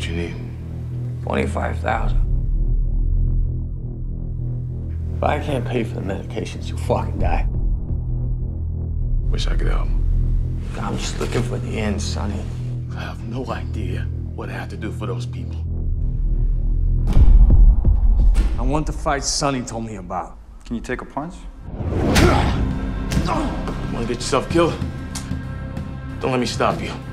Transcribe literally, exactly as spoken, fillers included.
you need? twenty-five thousand. If I can't pay for the medications, you'll fucking die. Wish I could help. I'm just looking for the end, Sonny. I have no idea what I have to do for those people. I want the fight Sonny told me about. Can you take a punch? Want to get yourself killed? Don't let me stop you.